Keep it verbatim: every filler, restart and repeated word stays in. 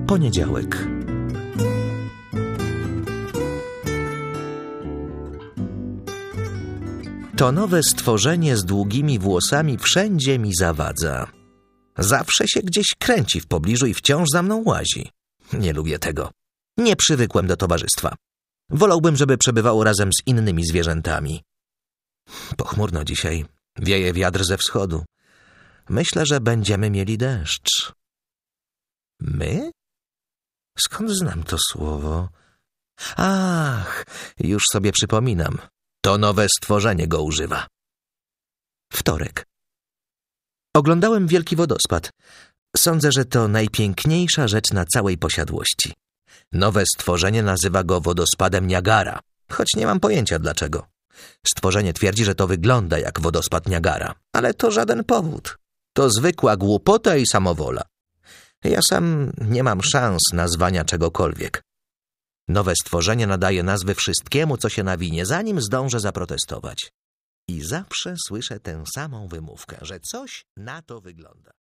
Poniedziałek. To nowe stworzenie z długimi włosami wszędzie mi zawadza. Zawsze się gdzieś kręci w pobliżu i wciąż za mną łazi. Nie lubię tego. Nie przywykłem do towarzystwa. Wolałbym, żeby przebywało razem z innymi zwierzętami. Pochmurno dzisiaj. Wieje wiatr ze wschodu. Myślę, że będziemy mieli deszcz. My? Skąd znam to słowo? Ach, już sobie przypominam. To nowe stworzenie go używa. Wtorek. Oglądałem wielki wodospad. Sądzę, że to najpiękniejsza rzecz na całej posiadłości. Nowe stworzenie nazywa go wodospadem Niagara, choć nie mam pojęcia dlaczego. Stworzenie twierdzi, że to wygląda jak wodospad Niagara, ale to żaden powód. To zwykła głupota i samowola. Ja sam nie mam szans nazwania czegokolwiek. Nowe stworzenie nadaje nazwy wszystkiemu, co się nawinie, zanim zdążę zaprotestować. I zawsze słyszę tę samą wymówkę, że coś na to wygląda.